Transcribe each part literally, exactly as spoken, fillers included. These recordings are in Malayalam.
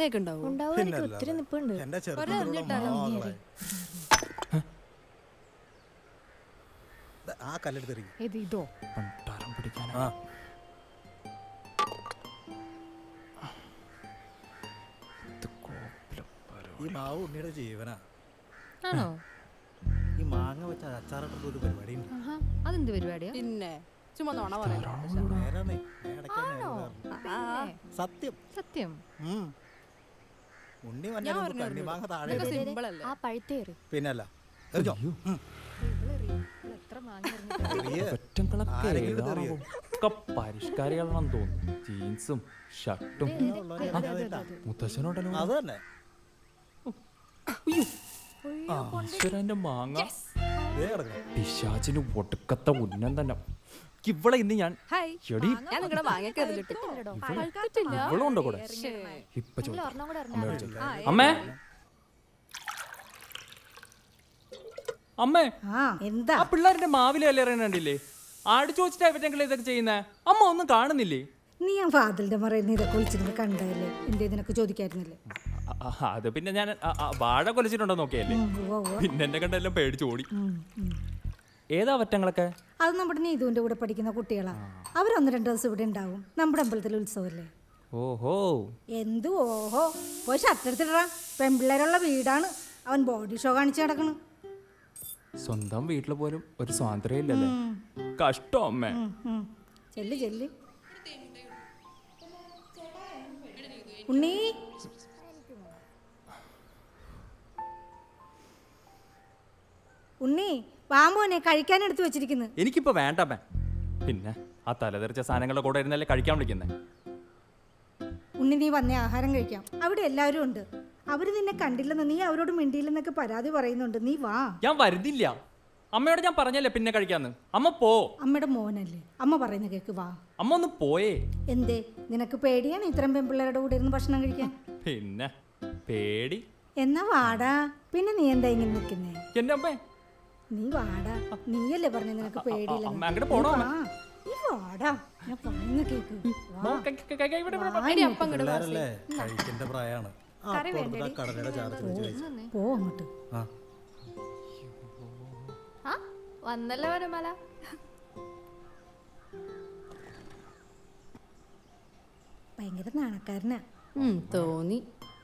മാങ്ങയൊക്കെ ഉണ്ടാവും. ഒത്തിരി നിപ്പുണ്ട്. ആ കല്ലെടുത്തെറിയും. ഇതോ ഈ മാവ് ഉണ്ണിയുടെ ജീവനാ. ആണോ? ഈ മാങ്ങ വെച്ച അച്ചാറിട്ട ഒരു പരിപാടി. അതെന്ത് പരിപാടിയാ? പിന്നെ ചുമ്മാ നോണ പറയല്ലോ. സത്യം സത്യം. ഉണ്ണി മാങ്ങ താഴെ പിന്നല്ല പരിഷ്കാരികളാണെന്ന് തോന്നുന്നു. ജീൻസും ഷർട്ടും മുത്തശ്ശനോടല്ലോ. അത് തന്നെ ഈശ്വരന്റെ മാങ്ങ പിശാചിന് ഒടുക്കത്തെ ഉന്നം തന്നെ. ഇവിടെ ഇന്ന് ഞാൻ ഇവളുണ്ടോ കൂടെ? ഇപ്പൊ അമ്മേ അമ്മേ എന്താ ആ പിള്ളേരുടെ മാവിലെ അല്ലേ അറിയണ്ടില്ലേ? ആടിച്ചു വെച്ചിട്ടാ ഇവറ്റെങ്കിലും ഇതൊക്കെ ചെയ്യുന്നേ. അമ്മ ഒന്നും കാണുന്നില്ലേ? നീ ഞാൻ ഫാദിലിന്റെ മറയിൽ ഇതൊക്കെ വിളിച്ചിരുന്ന് കണ്ടതല്ലേ? എന്തേ നിനക്ക് ചോദിക്കായിരുന്നില്ലേ? അത് പിന്നെ ഞാൻ വാഴ കൊലച്ചിട്ടുണ്ടോ നോക്കിയല്ലേ. പിന്നെ എന്നെ കണ്ടെല്ലാം പേടിച്ചു ഓടി. ഏതാ വറ്റങ്ങളൊക്കെ? അത് നമ്മുടെ നീതുവിന്റെ കൂടെ പഠിക്കുന്ന കുട്ടികളാ. അവരൊന്ന് രണ്ടു ദിവസം ഇവിടെ ഉണ്ടാവും. നമ്മുടെ അമ്പലത്തിലെ ഉത്സവല്ലേ. ഓഹോ എന്തു ഓഹോ? പോയി ഷർട്ട് എടുത്തിട്ടാ. പെൺപിള്ളേരുള്ള വീടാണ്. അവൻ ബോഡി ഷോ കാണിച്ചു നടക്കണു. സ്വന്തം വീട്ടിൽ പോലും ഒരു സ്വാതന്ത്ര്യം ഇല്ലല്ലേ. കഷ്ടം അമ്മേ. ചെല്ല് ചെല്ല് ഉണ്ണി. ഉണ്ണി വാമോനെ കഴിക്കാൻ എടുത്തു വെച്ചിരിക്കുന്നു. എനിക്കിപ്പോ വേണ്ടമ്മേ. പിന്നെ ആ തലതെറിച്ച സാധനങ്ങളുടെ കൂടെ ഇരുന്നല്ലേ കഴിക്കാൻ വിളിക്കുന്നേ. ഉണ്ണി നീ വന്നേ ആഹാരം കഴിക്കാം. അവിടെ എല്ലാവരും ഉണ്ട്. അവര് നിന്നെ കണ്ടില്ലെന്ന് നീ അവരോട് മിണ്ടിയില്ലെന്നൊക്കെ പരാതി പറയുന്നുണ്ട്. നീ വാ. ഞാൻ വരുന്നില്ല. അമ്മയോട് ഞാൻ പറഞ്ഞല്ലേ പിന്നെ കഴിക്കാന്ന്. അമ്മ പോ. അമ്മയുടെ മോനല്ലേ, അമ്മ പറയുന്ന കേക്ക്. വാ. അമ്മ ഒന്ന് പോയേ. എന്തേ നിനക്ക് പേടിയാണ് ഇത്രയും പെൺപിള്ളേരുടെ കൂടെ ഇരുന്ന് ഭക്ഷണം കഴിക്കാൻ? പിന്നെ പേടി. എന്നാ വാടാ. പിന്നെ നീ എന്താ ഇങ്ങനെ നിൽക്കുന്നേ? എന്റെ അമ്മേ നീ വാടാ. നീയല്ലേ പറഞ്ഞ നിനക്ക് പേടിയില്ല. അങ്ങോട്ട് പോണോ? നീ വാടാ. ഞാൻ പറയുന്ന കേക്ക്. കഴിക്കേണ്ട പ്രായമാണ്. പോ അങ്ങോട്ട്. വന്നല്ലോ വരമല. ഭയങ്കര നാണക്കാരനാ തോന്നി.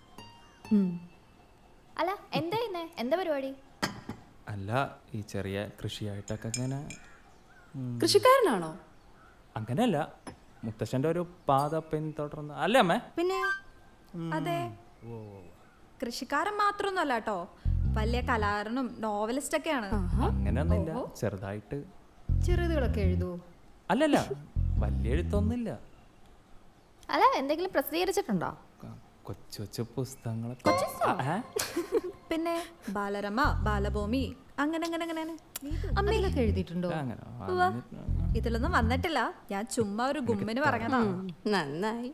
അല്ല എന്താ എന്താ പരിപാടി? അല്ല ഈ ചെറിയ കൃഷിയായിട്ടൊക്കെ അങ്ങനെ. കൃഷിക്കാരനാണോ? അങ്ങനെയല്ല, മുത്തശ്ശന്റെ ഒരു പാത പിന്തുടർന്ന്. അല്ലേ അമ്മേ? പിന്നെ അതെ, കൃഷിക്കാരൻ മാത്രമൊന്നും അല്ല കേട്ടോ, വലിയ കലാകാരനും നോവലിസ്റ്റ് ഒക്കെയാണ്. അങ്ങനെയൊന്നുമില്ല, ചെറുതായിട്ട് ചെറുതുകളൊക്കെ എഴുതൂ. അല്ലല്ല, വലിയ എഴുത്തൊന്നുമില്ല. അല്ല എന്തെങ്കിലും പ്രസിദ്ധീകരിച്ചിട്ടുണ്ടോ? കൊച്ചു കൊച്ചു പുസ്തകങ്ങളൊക്കെ. പിന്നെ ബാലരമ, ബാലഭൂമി, അങ്ങനെ അങ്ങനെ അങ്ങനെ അമ്മയിലൊക്കെ എഴുതിയിട്ടുണ്ടോ? ഇതിലൊന്നും വന്നിട്ടില്ല, ഞാൻ ചുമ്മാ ഒരു ഗുമ്മിന് പറഞ്ഞതാ. നന്നായി.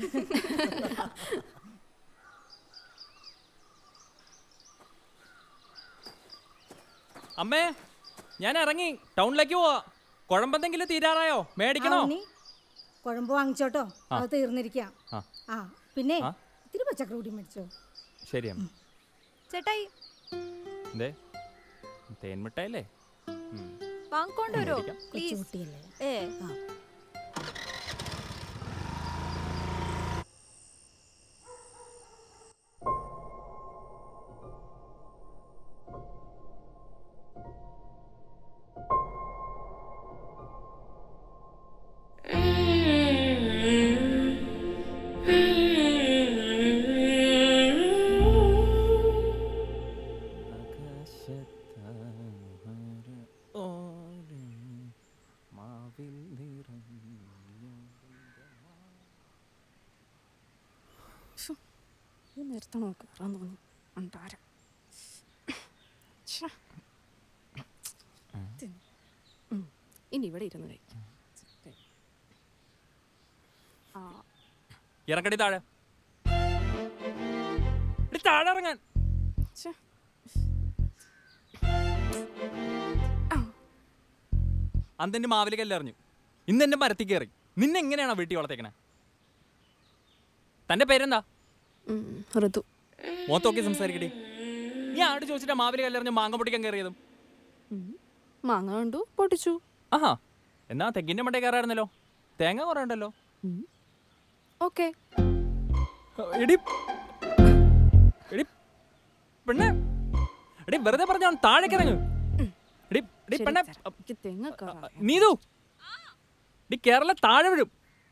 അമ്മേ ഞാൻ ഇറങ്ങി ടൗണിലേക്ക് പോവാ. കുഴമ്പെന്തെങ്കിലും തീരാറായോ? മേടിക്കണോ? കുഴമ്പ് വാങ്ങിച്ചോട്ടോ, അത് തീർന്നിരിക്കാം. ആ പിന്നെ ഇത്തിരി പച്ചക്കറി കൂടി മേടിച്ചോ. ശരി അമ്മ. ചേട്ടായി എന്തേ? തേൻമിഠായില്ലേ? വാങ്ങിക്കൊണ്ട് വരുമോ പ്ലീസ്? ഏ നിർത്തണോ? കയറാൻ തോന്നി ഉണ്ടാരം. ഇനി ഇവിടെ ഇരുന്ന് കഴിക്കാം. ഇറങ്ങടി താഴെ, താഴെ ഇറങ്ങാൻ. അന്നെന്റെ മാവിലെ കല്ലെറിഞ്ഞു, ഇന്ന് എന്റെ മരത്തിൽ കയറി. നിന്നെ എങ്ങനെയാണോ വീട്ടിൽ വളർത്തേക്കണേ? തന്റെ പേരെന്താ? ഋതു മോത്തൊക്കെ സംസാരിക്കട്ടെ. ഞാൻ ആട് ചോദിച്ചിട്ട് മാവിലെ കല്ലെറിഞ്ഞ് മാങ്ങ പൊട്ടിക്കാൻ കയറിയതും. മാങ്ങ കണ്ടു പൊട്ടിച്ചു. ആഹാ, എന്നാ തെങ്ങിന്റെ മണ്ടേ കയറായിരുന്നല്ലോ. തേങ്ങ കുറേ ഉണ്ടല്ലോ. ഓക്കെ. എടി എടി പെണ്ണെ, എടി വെറുതെ പറഞ്ഞ താഴേക്ക് ഇറങ്ങ്. എടി എടി പെണ്ണെ, നീതു എടി കേരള താഴെ വീഴും.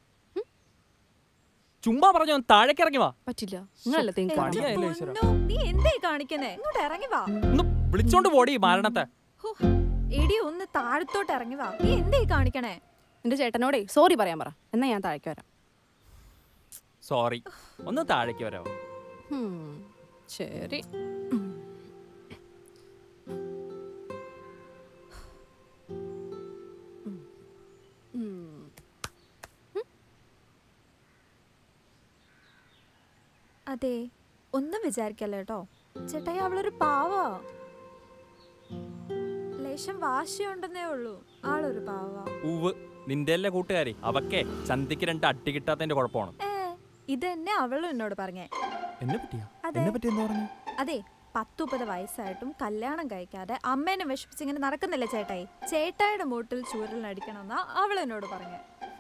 ചുമ്മാ പറഞ്ഞ താഴേക്ക് ഇറങ്ങി വാ. പറ്റില്ല, നിങ്ങളല്ല നീ എന്തായി കാണിക്കുന്നേ? ഇങ്ങോട്ട് ഇറങ്ങി വാ. ഒന്ന് വിളിച്ചോണ്ട് പോടി മാരണത്തെ. എടി ഒന്ന് താഴത്തോട്ട് ഇറങ്ങി വാ. നീ എന്തായി കാണിക്കണേ? എന്റെ ചേട്ടനോടെ സോറി പറയാൻ പറ, എന്നാ ഞാൻ താഴേക്ക് വരാം. സോറി, ഒന്ന് താഴേക്ക് വരാമോ? ശരി. അതെ, ഒന്നും വിചാരിക്കല്ലോ കേട്ടോ. ചേട്ടായി അവളൊരു പാവാ. ലേശം വാശിയുണ്ടെന്നേ ഉള്ളൂ. ആളൊരു പാവാ. ഉവ്, നിന്റെ എല്ലാ കൂട്ടുകാരി അവക്കേ ചന്തിക്ക് രണ്ട് അട്ടി കിട്ടാത്തതിന്റെ കുഴപ്പമാണ്. ഇതെന്നെ അവളും എന്നോട് പറഞ്ഞേ. എന്നെ പറ്റിയാ? എന്നെ പറ്റി എന്താ പറഞ്ഞു? അതെ, പത്തുപത് വയസ്സായിട്ടും കല്യാണം കഴിക്കാതെ അമ്മേനെ വിഷമിച്ച് ഇങ്ങനെ നടക്കുന്നില്ല ചേട്ടായി. ചേട്ടായിയുടെ മൂട്ടിൽ ചൂരലിനടിക്കണമെന്നാ അവൾ എന്നോട് പറഞ്ഞേ.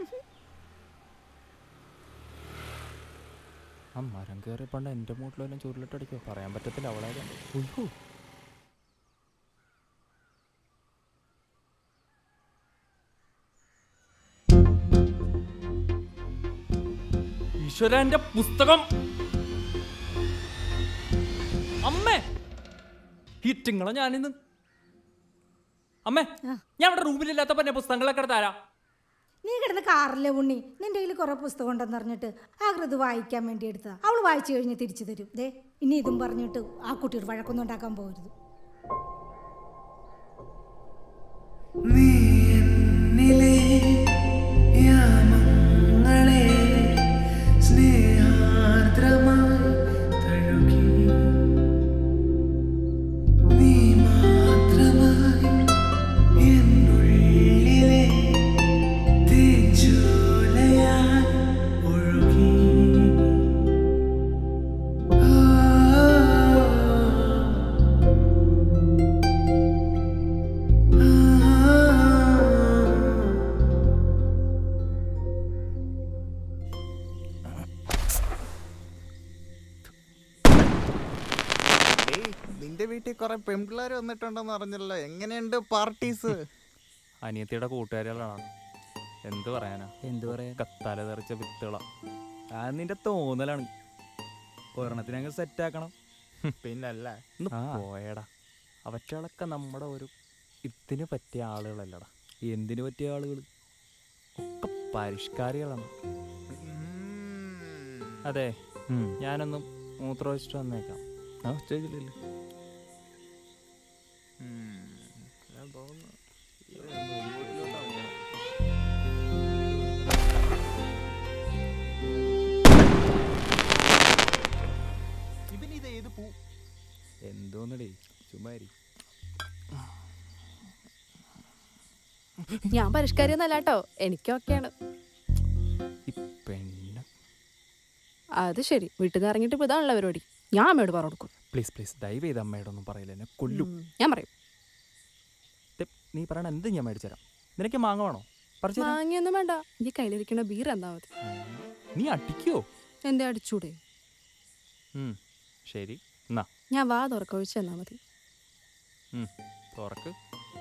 ആ മരം കയറി പണ്ട് എൻ്റെ മൂട്ടിലെല്ലാം ചുരുളിട്ടടിക്കോ പറയാൻ പറ്റത്തില്ല. അവളായാലും ഉയ്യോ, ഈശ്വര എൻ്റെ പുസ്തകം. അമ്മേ, ഹിറ്റിങ്ങളെ ഞാനിന്ന് അമ്മേ, ഞാൻ ഇവിടെ റൂമിലില്ലാത്ത പറഞ്ഞ പുസ്തകങ്ങളൊക്കെ തരാ. നീ കിടന്ന് കാറിലെ ഉണ്ണി, നിന്റെ കയ്യിൽ കുറെ പുസ്തകം ഉണ്ടെന്ന് പറഞ്ഞിട്ട് ആ കൃത് വായിക്കാൻ വേണ്ടി എടുത്തതാ. അവൾ വായിച്ചു കഴിഞ്ഞ് തിരിച്ചു തരും. ദേ ഇനി ഇതും പറഞ്ഞിട്ട് ആ കുട്ടിയോട് വഴക്കൊന്നും ഉണ്ടാക്കാൻ പോകരുത്. പെൺപിള്ളേര് വന്നിട്ടുണ്ടെന്ന് അറിഞ്ഞല്ലോ. എങ്ങനെയുണ്ട് പാർട്ടീസ്? അനിയത്തിയുടെ കൂട്ടുകാരികളാണ്. എന്ത് പറയാനാ, എന്ത് പറയാ, കത്താല തെറിച്ച വിത്തുകളാ. അത് നിന്റെ തോന്നലാണ്. ഒരെണ്ണത്തിന് അങ്ങ് സെറ്റ് ആക്കണം. പിന്നല്ല പോയടാ, അവറ്റകളൊക്കെ നമ്മുടെ ഒരു ഇതിന് പറ്റിയ ആളുകളല്ലടാ. എന്തിനു പറ്റിയ ആളുകൾ? ഒക്കെ പരിഷ്കാരികളാണ്. അതെ, ഞാനൊന്നും മൂത്രമൊഴിച്ചിട്ട് വന്നേക്കാം. ആ ചോദിച്ചില്ലല്ലോ. എന്തോന്നടേ ചുമ്മാരി. ഞാൻ പരിഷ്കാരിയൊന്നല്ല കേട്ടോ, എനിക്കൊക്കെയാണ്. അത് ശരി, വീട്ടിൽ നിന്ന് ഇറങ്ങിയിട്ട് ഇപ്പൊ ഇതാണല്ലോ പരിപാടി. ഞാൻ അമ്മയോട് പറഞ്ഞു കൊടുക്കും. പ്ലീസ് പ്ലീസ് ദയവ് ചെയ്ത് അമ്മയോടൊന്നും പറയില്ല, എന്നെ കൊല്ലും. ഞാൻ പറയും. നീ പറയണ എന്ത് ഞാൻ മേടിച്ചുതരാം. നിനക്ക് മാങ്ങ വേണോ? മാങ്ങയൊന്നും വേണ്ട, ഈ കയ്യിലിരിക്കുന്ന ബീർ എന്നാ മതി. നീ അടിക്കോ? എന്തേ അടിച്ചൂടെ? ശരി എന്നാ ഞാൻ വാ തുറക്ക ഒഴിച്ച് തന്നാ മതി. തുറക്ക്.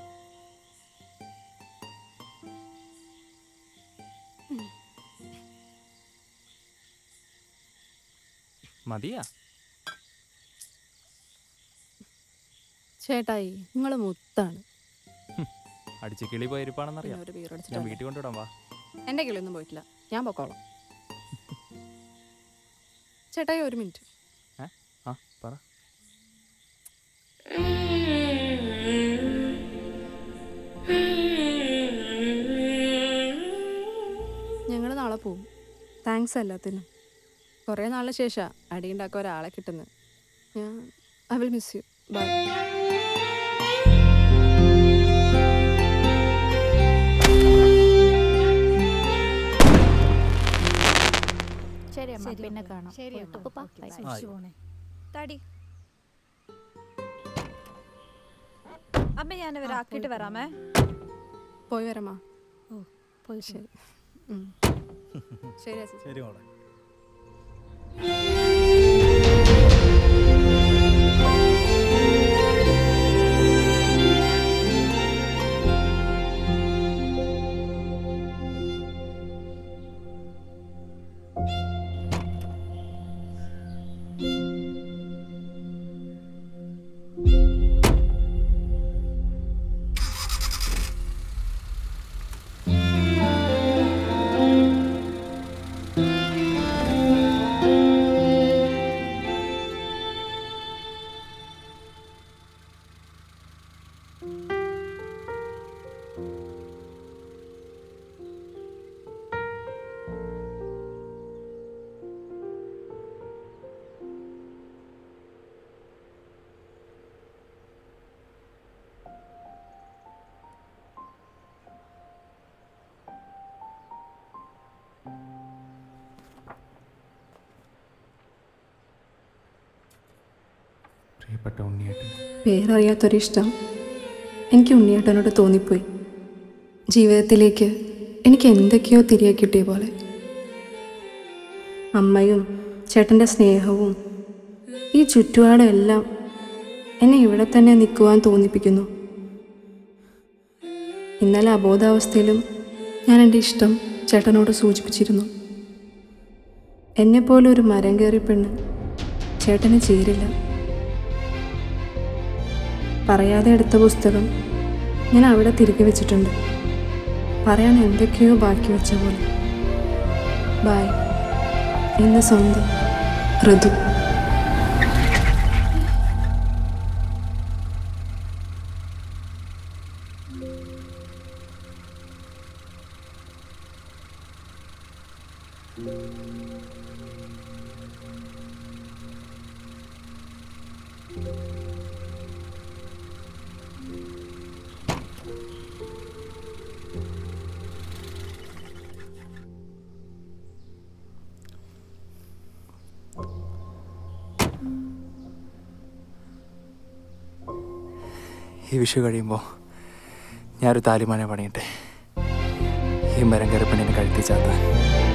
മതിയാ? ചേട്ടായി നിങ്ങൾ മുത്താണ്. അടിച്ച് കിളി പോയിരിപ്പാണെന്നറിയാം. ഞാൻ വീട്ടിൽ കൊണ്ടുവിടാം. വാ. എൻ്റെ കിളിയൊന്നും പോയിട്ടില്ല, ഞാൻ പൊക്കോളാം. ചേട്ടായി ഒരു മിനിറ്റ്. ആ പറ. ഞങ്ങൾ നാളെ പോവും. താങ്ക്സ് എല്ലാത്തിനും. കുറേ നാളിന് ശേഷം അടിയുണ്ടാക്കാൻ ഒരാളെ കിട്ടുന്നത്. ഞാൻ I will miss you. Bye. ശരി അമ്മ, പിന്നെ കാണാം. തടി അമ്മ ഞാൻ ഇവരെ ആക്കിയിട്ട് വരാമേ. പോയി വരാമാ. ഓ പോയി ശരി. ഉം. ശരി അച്ഛൻ. ശരി മോളെ. പ്രിയപ്പെട്ട ഉണ്ണിയേട്ടൻ, പേരറിയാത്തൊരിഷ്ടം എനിക്ക് ഉണ്ണിയേട്ടനോട് തോന്നിപ്പോയി. ജീവിതത്തിലേക്ക് എനിക്ക് എന്തൊക്കെയോ തിരികെ കിട്ടിയ പോലെ. അമ്മയും ചേട്ടൻ്റെ സ്നേഹവും ഈ ചുറ്റുപാടും എല്ലാം എന്നെ ഇവിടെ തന്നെ നിൽക്കുവാൻ തോന്നിപ്പിക്കുന്നു. ഇന്നലെ അബോധാവസ്ഥയിലും ഞാൻ എൻ്റെ ഇഷ്ടം ചേട്ടനോട് സൂചിപ്പിച്ചിരുന്നു. എന്നെപ്പോലെ ഒരു മരം കയറി പെണ്ണ് ചേട്ടന് ചേരില്ല. പറയാതെ എടുത്ത പുസ്തകം ഞാൻ അവിടെ തിരികെ വെച്ചിട്ടുണ്ട്. പറയാൻ എന്തൊക്കെയോ ബാക്കി വെച്ച പോലെ. ബായ്. ഇന്ന് സ്വന്തം ഋതു. ഈ വിഷു കഴിയുമ്പോൾ ഞാനൊരു താലിമാനെ പണിയട്ടെ, ഈ മരം കയറി പെണ്ണിനെ കഴുത്തി ചാത്താൻ.